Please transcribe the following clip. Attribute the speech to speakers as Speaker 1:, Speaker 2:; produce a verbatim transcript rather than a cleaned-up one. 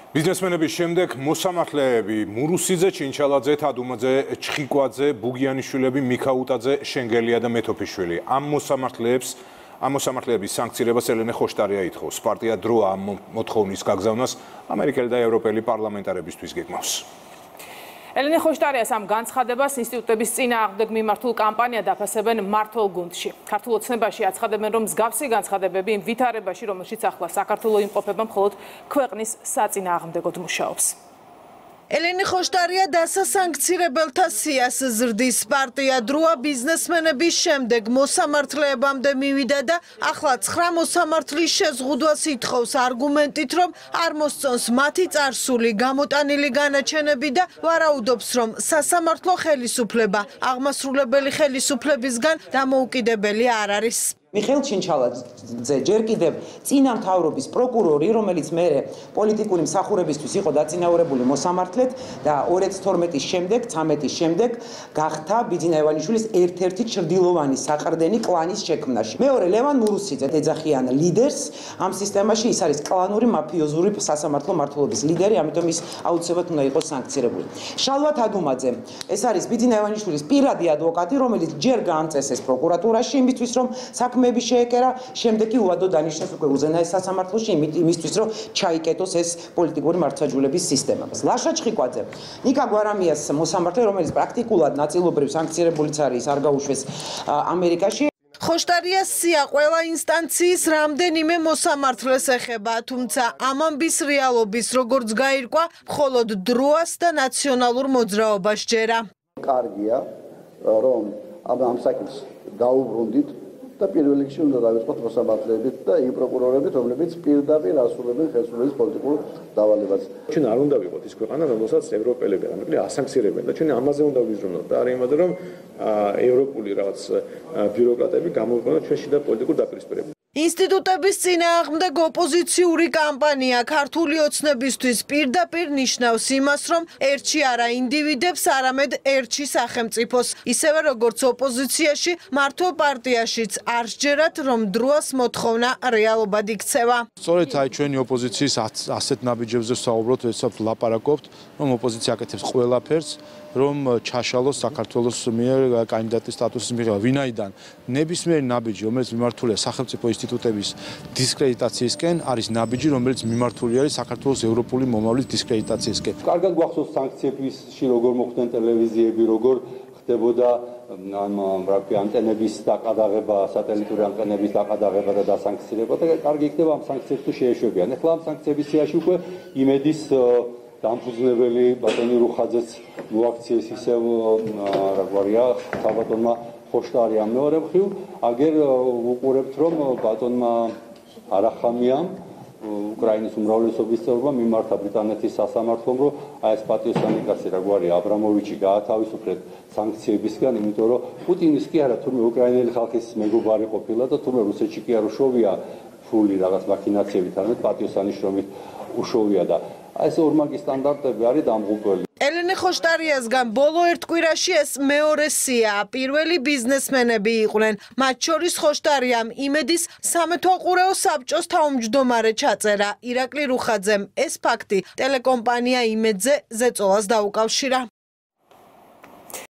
Speaker 1: Biznesmenების შემდეგ მოსამართლეები მურუსიძე, ჩინჩალაძე, თადუმაძე, ჩხიკვაძე, ბუგიანიშვილები, მიქაუტაძე, შენგელია და მეთოფიშვილი. ამ მოსამართლეებს ამ მოსამართლეების სანქცირებას ელენე ხოშტარია ითხოვს. პარტია დროა ამ მოთხოვნის გაგზავნას ამერიკელი და ევროპელი პარლამენტარებისთვის გეგმავს.
Speaker 2: ელენე ხოშტარიას ამ განცხადებას ინსტიტუტების წინააღმდეგ მიმართულ კამპანია დაფასებენ მართლ გუნდში. ქართულ ოცნებაში აცხადებენ, რომ მსგავსი განცხადებები იმ ვითარებაში, რომელშიც ახლა საქართველოს იმყოფება მხოლოდ ქვეყნის საწინააღმდეგოდ მუშაობს.
Speaker 3: ელენე ხოშტარია დასასანქცირებელთა სიას ზრდის. პარტია დროა ბიზნესმენების შემდეგ მოსამართლეებამდე მივიდა და ახლა ცხრა მოსამართლის შეზღუდვას ითხოვს არგუმენტით, რომ არ მოსწონს მათი წარსული, გამოტანილი განაჩენები და ვარაუდობს, რომ სასამართლო ხელისუფლება აღმასრულებელი ხელისუფლებისგან დამოუკიდებელი არ არის.
Speaker 4: მიხეილ ჩინჩალაძე ჯერ კიდევ წინა მთავრობის პროკურორი, რომელიც მერე პოლიტიკური მსახურებისთვის იყო დაწინაურებული მოსამართლედ და ორი ათას თორმეტის შემდეგ, ცამეტის შემდეგ გახდა ბიძინა ივანიშვილის ერთ-ერთი ჩრდილოვანი საყრდენი კლანის შექმნაში. მეორე ლევან მურუსიძე ეძახიან ლიდერს ამ სისტემაში, ის არის კლანური მაფიოზური სასამართლო მმართველობის ლიდერი, ამიტომ ის აუცილებლად უნდა იყოს სანქცირებული. შალვა თადუმაძე, ეს არის ბიძინა ივანიშვილის პირადი ადვოკატი, რომელიც ჯერ გაამწესეს პროკურატურაში იმისთვის, რომ საქმე მეები შეეკერა, შემდეგ კი უადო დანიშნეს უკვე უზენაეს სასამართლოში იმისთვის, რომ ჩაიკეტოს ეს პოლიტიკური მართლმსაჯულების სისტემა. ლაშა ჩხიკვაძე, ნიკა გვარამიას მოსამართლე, რომელიც პრაქტიკულად ნაწილობრივ სანქცირებულიც არის, არ გაუშვეს ამერიკაში.
Speaker 3: ხოშტარიას სია ყველა ინსტანციის რამდენიმე მოსამართლეს ეხება, თუმცა ამ ამბის რეალობის როგორც გაირკვა, მხოლოდ დროას და ნაციონალურ მოძრაობას ჯერა.
Speaker 5: კარგია, რომ ამ საკითხს დაუბრუნდით და პირველ რიგში უნდა დავიწყოთ მოსამართლეებით და იმ პროკურორებით, რომლებიც პირდაპირ ასრულებენ ხელისუფლების პოლიტიკურ დავალებას.
Speaker 6: ჩვენ არ უნდა ვიყოთ ის ქვეყანა, რომელსაც ევროპელები ამერიკელი ასანქცირებენ და ჩვენ ამაზე უნდა ვიზრუნოთ და არა იმაზე, რომ ევროპული რაღაც ბიუროკრატები გამოვიყენოთ ჩვენ შიდა პოლიტიკურ დაპირისპირებას.
Speaker 3: ინსტიტუტების წინააღმდეგ ოპოზიციური კამპანია ქართული ოცნებისთვის პირდაპირ ნიშნავს იმას, რომ ერთში არა ინდივიდებს, არამედ ერთში სახელმწიფოს. ისევე როგორც ოპოზიციაში, მართლ პარტიაშიც არ სჯერათ, რომ დროას მოთხოვნა რეალობად იქცევა.
Speaker 7: სწორედ აი ჩვენი ოპოზიციის ასეთ ნაბიჯებზე ვსაუბრობთ, ვეცავთ ლაპარაკობთ, რომ ოპოზიცია აკეთებს ყველაფერს, რომ ჩაშალოს საქართველოს მიერ კანდიდატის სტატუსის მიღება. ვინაიდან ნებისმიერი ნაბიჯი, რომელიც მიმართულია სახელმწიფო ინსტიტუტების დისკრედიტაციისკენ, არის ნაბიჯი, რომელიც მიმართული არის საქართველოს ევროპული მომავლის დისკრედიტაციისკენ.
Speaker 8: კარგად გვახსოვს სანქციებში როგორ მოხდნენ ტელევიზიები, როგორ ხდებოდა ამ რაკი ანტენების დაყადაღება, სატელიტური ანტენების დაყადაღება და დასანქცირება და კარგი იქნება ამ სანქციებს თუ შეეშვებიან. ახლა ამ სანქციების სიაში უკვე იმედის დამფუძნებელი ბატონი რუხაძეც მოაქციეს ისევ რა გვარია საბატონმა ხოშტარიამ მეორე მხრივ აგერ უყურებთ რომ ბატონმა არახამიამ უკრაინის უმრავლესობის წევრმა მიმართა ბრიტანეთის სასამართლომ რომ აი ეს პატიოსანი კაცი რა გვარია აბრამოვიჩი გაათავისუფლეთ სანქციებისგან, იმიტომ რომ პუტინის კი არა თურმე უკრაინელი ხალხის მეგობარი ყოფილა და თურმე რუსეთში კი არ უშოვია ფული რაღაც მაქინაციებით, არამედ პატიოსანის შრომით უშოვია და ეს ორმაგი სტანდარტები არის დამღუპველი.
Speaker 3: ელენე ხოშტარიასგან ბოლო ერთ კვირაში ეს მეორე სია. პირველი ბიზნესმენები იყვნენ. მათ შორის ხოშტარიამ იმედის სამეთვალყურეო საბჭოს თავმჯდომარე ჩაწერა. ირაკლი რუხაძემ ეს ფაქტი ტელეკომპანია იმედზე ზეწოლას დაუკავშირა.